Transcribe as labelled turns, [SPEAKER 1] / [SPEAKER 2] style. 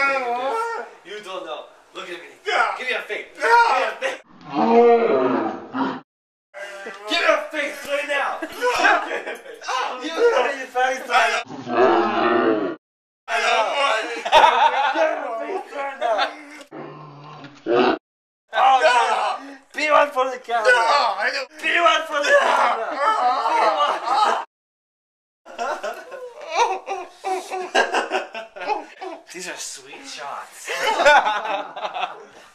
[SPEAKER 1] You don't know. Look at me.
[SPEAKER 2] Yeah.
[SPEAKER 1] Give me a fake.
[SPEAKER 2] Yeah.
[SPEAKER 1] Give me a face right now. You give me a face right now.
[SPEAKER 2] I don't want it.
[SPEAKER 1] Give me a face right now. Oh, no. Be one for the camera.
[SPEAKER 2] No, I don't.
[SPEAKER 1] Be one for the camera. Be one. These are sweet shots.